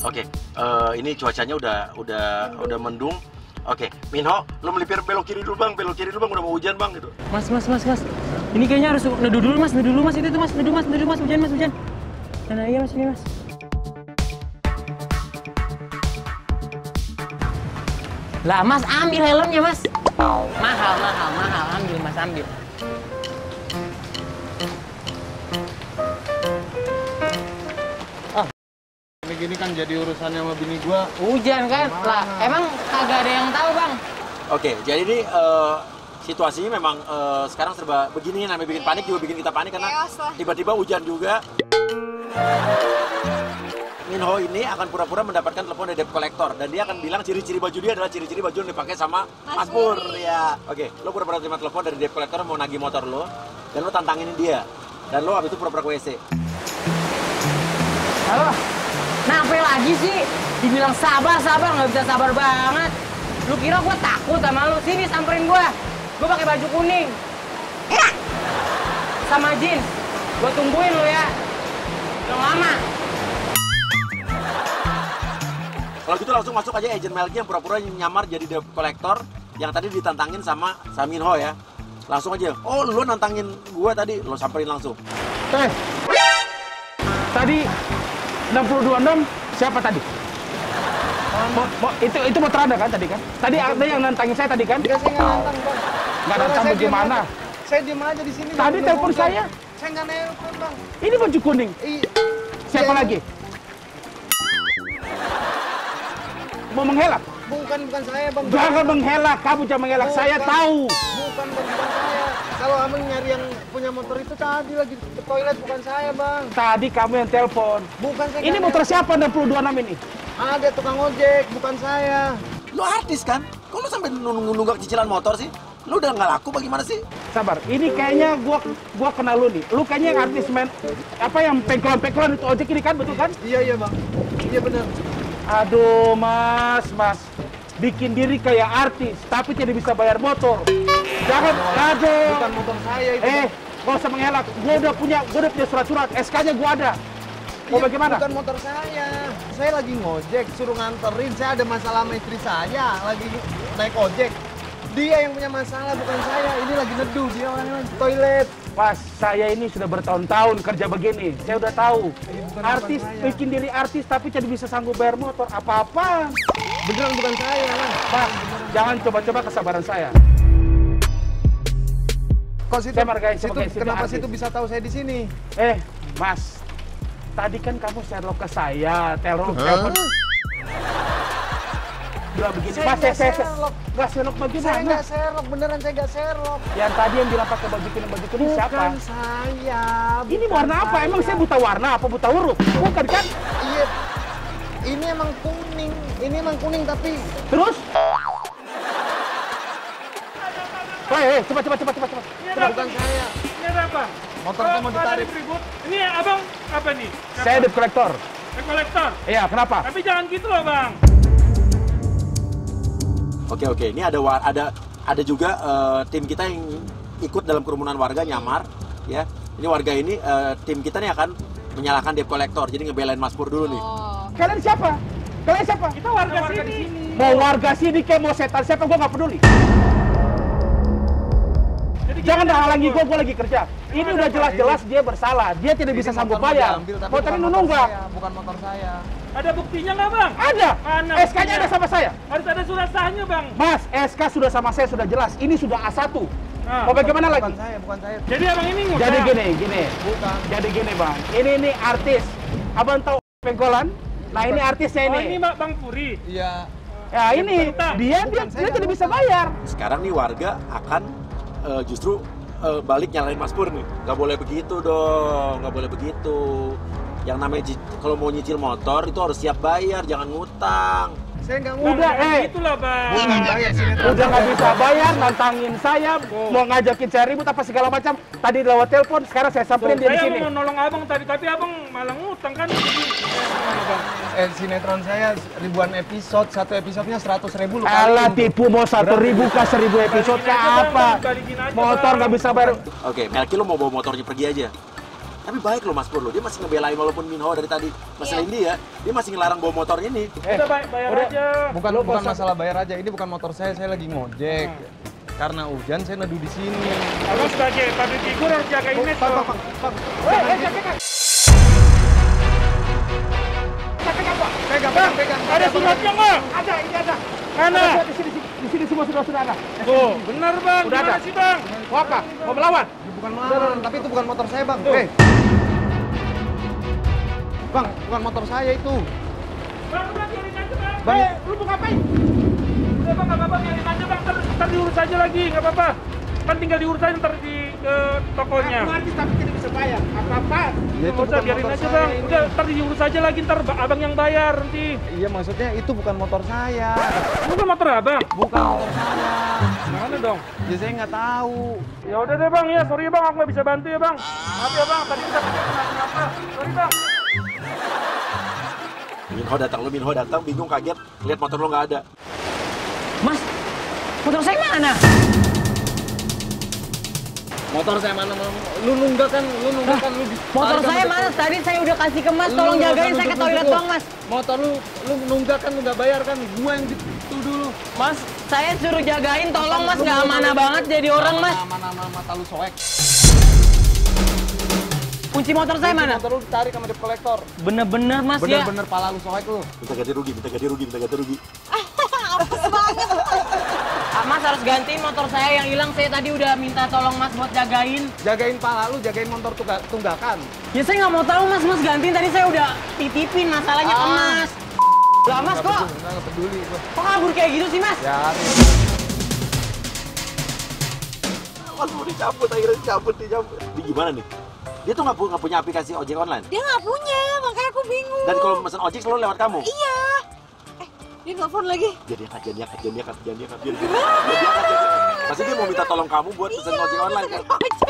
Oke, ini cuacanya udah mendung. Oke, Minho, lo melipir belok kiri dulu bang, udah mau hujan bang gitu. Mas. Ini kayaknya harus neduh dulu mas, itu tuh mas, neduh mas, hujan. Nah iya mas, ini mas. Lah mas, ambil helmnya mas. Mahal, ambil mas, ambil. Gini kan jadi urusannya sama bini gua. Hujan kan? Lah, emang kagak ada yang tahu bang. Oke, jadi ini situasinya memang sekarang serba begini, namanya bikin panik juga bikin kita panik karena tiba-tiba hujan juga. Minho ini akan pura-pura mendapatkan telepon dari debt collector dan dia akan bilang ciri-ciri baju dia adalah ciri-ciri baju yang dipakai sama Mas Pur. Ya, oke, lo pura-pura terima telepon dari debt collector mau nagih motor lo dan lo tantangin dia dan lo habis itu pura-pura ke WC. Halo. Sampai lagi sih, dibilang sabar, nggak bisa sabar banget. Lu kira gue takut sama lu? Sini samperin gue. Gue pakai baju kuning. Sama jeans. Gue tungguin lu ya. Jangan lama. Kalau gitu langsung masuk aja agent Melki yang pura-pura nyamar jadi debt collector yang tadi ditantangin sama Minho ya. Langsung aja. Oh, lu nantangin gue tadi, lo samperin langsung. Tadi 626 siapa tadi? Itu motor Anda kan tadi kan? Tadi ada yang nantangin saya tadi kan? Enggak, saya nggak nantang, Bang. Nggak nantang bagaimana? Saya diem aja di sini. Tadi telepon saya. Saya nggak nelpon, Bang. Ini baju kuning. Siapa lagi? Mau menghelak? Bukan saya, Bang. Jangan menghelak, kamu jangan mengelak. Saya tahu. Bukan saya. Kalau abang nyari yang punya motor itu tadi lagi ke toilet, bukan saya, Bang. Tadi kamu yang telepon. Bukan saya. Ini motor siapa 626 ini? Ada tukang ojek, bukan saya. Lu artis kan? Kok lu sampai nunggak cicilan motor sih? Lu udah nggak laku bagaimana sih? Sabar, ini kayaknya gua kenal lu nih. Lu kayaknya yang artis men. Apa yang pengkolan itu ojek ini kan, betul kan? Iya, Bang. Iya benar. Aduh, Mas. Bikin diri kayak artis, tapi tidak bisa bayar motor. Jangan, aduh. Bukan motor saya itu. Gak usah mengelak. Gua udah punya surat-surat. SK-nya gua ada. Mau bagaimana? Bukan motor saya. Saya lagi ngojek, suruh nganterin. Saya ada masalah sama istri saya, lagi naik ojek. Dia yang punya masalah, bukan saya. Ini lagi neduh, dia orangnya lagi toilet. Mas, saya ini sudah bertahun-tahun kerja begini. Saya udah tahu. Artis, bikin diri artis, tapi tidak bisa sanggup bayar motor. Apa-apa. Beneran bukan saya, Pak, jangan coba-coba kesabaran saya. Kok situ, saya margain sebagai kenapa artis. situ bisa tahu saya di sini? Mas, tadi kan kamu Sherlock ke saya, telepon. Bilang begini, Mas, saya nggak Sherlock bagaimana? Saya nggak Sherlock, beneran saya nggak Sherlock. Yang tadi yang bilang pakai baju kuning siapa? Bukan saya. Ini warna apa? Emang saya buta warna apa buta huruf? Bukan kan? Iya. Ini emang kuning tapi. Terus? Cepat. Bukan saya. Ini ada apa? Motor mau ditarik. Ribut. Ini abang apa nih? Saya debt collector. Debt collector? Iya, kenapa? Tapi jangan gitu loh bang. Oke. Ini ada juga tim kita yang ikut dalam kerumunan warga nyamar, ya. Ini warga ini tim kita nih akan menyalahkan debt collector. Jadi ngebelain Mas Pur dulu nih. Kalian siapa? Kita warga sini. Mau warga sini kayak mau setan siapa, gue nggak peduli. Jangan halangi gue lagi kerja. Ini udah jelas-jelas dia bersalah. Dia tidak bisa sanggup bayar. Motor ini nunggak. Bukan motor saya. Ada buktinya nggak bang? Ada. Mana SK-nya ada sama saya. Harus ada surat sahnya bang. Mas, SK sudah sama saya, sudah jelas. Ini sudah A1. Mau bagaimana lagi? Bukan saya. Jadi abang ini ngutang? Jadi gini. Bukan. Jadi gini bang. Ini artis. Abang tahu pengkolan? Nah ini artisnya ini. Oh ini Bang Puri? Iya. Ya ini dia tidak bisa bayar. Sekarang nih warga akan justru balik nyalain Mas Pur nih. Nggak boleh begitu dong, nggak boleh begitu. Yang namanya kalau mau nyicil motor itu harus siap bayar, jangan ngutang. Saya nggak ngutang. Udah, itulah bang. Udah nggak bisa bayar, nantangin saya, mau ngajakin saya ribut apa segala macam. Tadi lewat telepon, sekarang saya samperin dia di sini. Saya mau nolong abang tadi, tapi abang malah ngutang kan? Sinetron saya ribuan episode, satu episodenya 100.000 lu. Alah tipu mau 1.000 kah 1.000 episode kah apa? Motor nggak bisa bayar. Oke, Melki lu mau bawa motornya pergi aja. Tapi baik loh Mas Pur loh, dia masih ngebelain walaupun Minho dari tadi masalah dia masih ngelarang bawa motor ini. Udah bayar aja. Bukan masalah bayar aja, ini bukan motor saya lagi ngojek. Karena hujan saya neduh di sini. Abang sebagai public figure harus jaga image dong. Pegang. Ada suratnya nggak? Ada, ini ada. Mana? Di sini semua sudah ada. Tuh, benar bang. Udah Gimana ada. sih bang? Mau apa? Mau melawan? Bukan melawan, tapi itu bukan motor saya, Bang. Tuh. Bang, bukan motor saya itu. Bang, udah biarin aja bang. Bang. Lu mau ngapain? Udah bang, nggak apa-apa, biarin aja bang. Ntar diurus aja lagi, nggak apa-apa. Kan tinggal diurus aja ntar di tokonya. Artis tapi tidak bisa bayar. Apa-apa? Ya, Nggak usah, biarin aja bang. Udah, ntar diurus aja lagi, ntar abang yang bayar nanti. Iya, maksudnya itu bukan motor saya. Lu kan motor abang? Bukan motor saya. Mana dong? Ya saya nggak tahu. Ya udah deh bang, ya sorry ya bang, aku nggak bisa bantu ya bang. Maaf ya bang, tadi kita kenapa? Sorry bang. Minho datang, bingung kaget, lihat motor lo nggak ada. Mas, motor saya mana? Motor saya mana? Lu nunggak kan lu. Motor saya mana? Tadi saya udah kasih ke Mas, tolong jagain saya ke toilet doang Mas. Motor lu nunggak kan lu nggak bayar kan? Gua yang gitu dulu. Mas, saya suruh jagain, tolong Mas, nggak amanah banget jadi orang Mas. Mana mata lu soek. Kunci motor saya mana? Motor lu ditarik sama debt collector. Bener-bener Mas ya. Bener-bener pala lu soek lu. Minta ganti rugi. Mas harus gantiin motor saya yang hilang. Saya tadi udah minta tolong Mas buat jagain. Jagain pala lu, jagain motor tunggakan. Ya saya nggak mau tahu Mas, Mas gantiin. Tadi saya udah titipin masalahnya ke Mas. Lah Mas kok Nggak peduli gua. kok kabur kayak gitu sih Mas? Ya, Mas Pur dicabut, akhirnya dicabut. Ini gimana nih? Dia tuh nggak punya aplikasi ojek online. Dia nggak punya, makanya aku bingung. Dan kalau pesan ojek selalu lewat kamu. Iya. Dia nelfon lagi. Jadi angkat. Pasti dia mau minta tolong kamu buat pesan ojek online kan?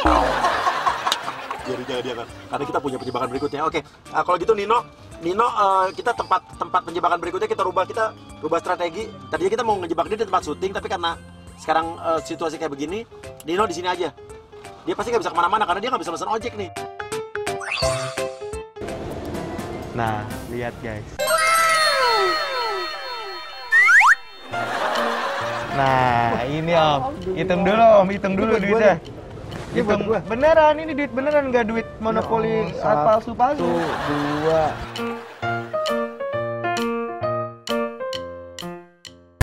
Jadi jangan diangkat. Karena kita punya penjebakan berikutnya. Oke, kalau gitu Nino, kita tempat penjebakan berikutnya kita rubah strategi. Tadinya kita mau ngejebak dia di tempat syuting, tapi karena sekarang situasi kayak begini, Nino di sini aja. Dia pasti nggak bisa kemana-mana karena dia nggak bisa pesan ojek nih. Nah, lihat guys. Nah, ini Om. Hitung dulu duitnya. Hitung beneran, ini duit beneran, nggak duit monopoli palsu-palsu. 1, 2.